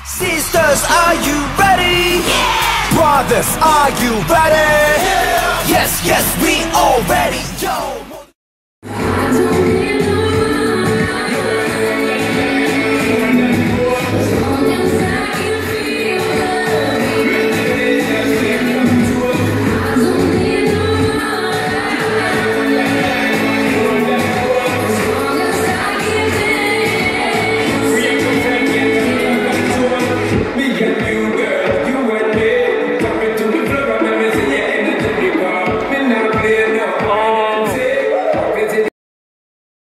Sisters, are you ready? Yeah! Brothers, are you ready? Yeah! Yes, yes, we all ready, yo!